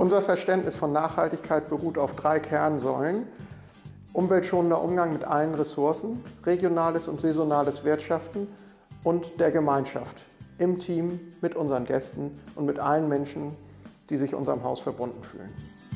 Unser Verständnis von Nachhaltigkeit beruht auf 3 Kernsäulen: umweltschonender Umgang mit allen Ressourcen, regionales und saisonales Wirtschaften und der Gemeinschaft im Team, mit unseren Gästen und mit allen Menschen, die sich unserem Haus verbunden fühlen.